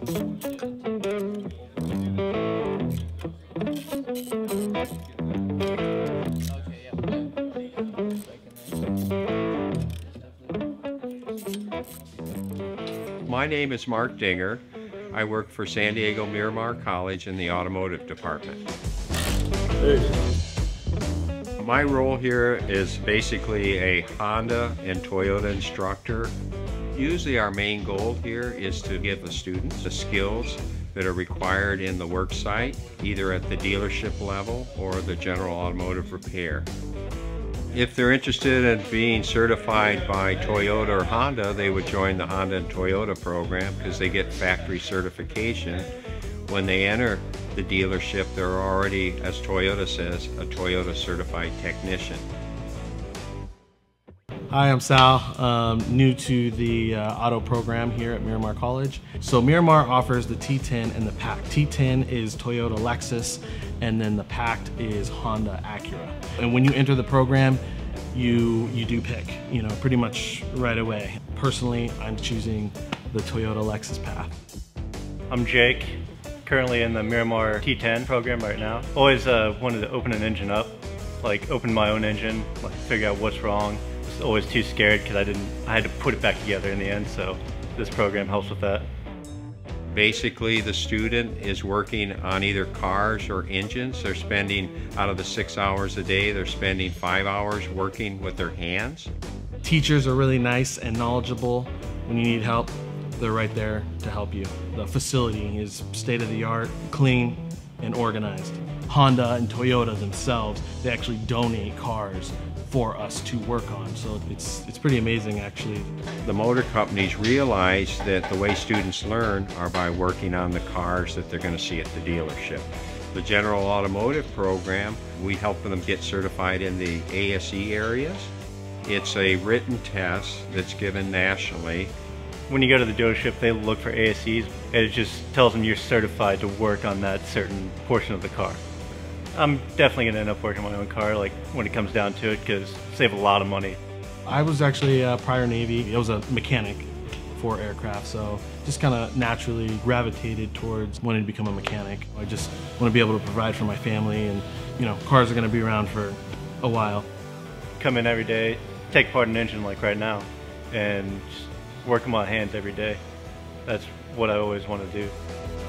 My name is Mark Dinger. I work for San Diego Miramar College in the Automotive Department. My role here is basically a Honda and Toyota instructor. Usually our main goal here is to give the students the skills that are required in the work site, either at the dealership level or the general automotive repair. If they're interested in being certified by Toyota or Honda, they would join the Honda and Toyota program because they get factory certification. When they enter the dealership, they're already, as Toyota says, a Toyota certified technician. Hi, I'm Sal, new to the auto program here at Miramar College. So Miramar offers the T10 and the PACT. T10 is Toyota Lexus, and then the PACT is Honda Acura. And when you enter the program, you do pick, pretty much right away. Personally, I'm choosing the Toyota Lexus path. I'm Jake, currently in the Miramar T10 program right now. Always wanted to open an engine up, like open my own engine, like figure out what's wrong. Always too scared because I had to put it back together in the end, so this program helps with that. Basically, the student is working on either cars or engines. They're spending, out of the 6 hours a day, they're spending 5 hours working with their hands. Teachers are really nice and knowledgeable. When you need help, they're right there to help you. The facility is state-of-the-art, clean, and organized. Honda and Toyota themselves, they actually donate cars for us to work on, so it's pretty amazing actually. The motor companies realize that the way students learn are by working on the cars that they're going to see at the dealership. The general automotive program, we help them get certified in the ASE areas. It's a written test that's given nationally. When you go to the dealership, they look for ASEs, and it just tells them you're certified to work on that certain portion of the car. I'm definitely gonna end up working on my own car, like when it comes down to it, because save a lot of money. I was actually prior Navy. I was a mechanic for aircraft, so just kind of naturally gravitated towards wanting to become a mechanic. I just want to be able to provide for my family, and cars are gonna be around for a while. Come in every day, take apart an engine like right now, and just work on my hands every day. That's what I always want to do.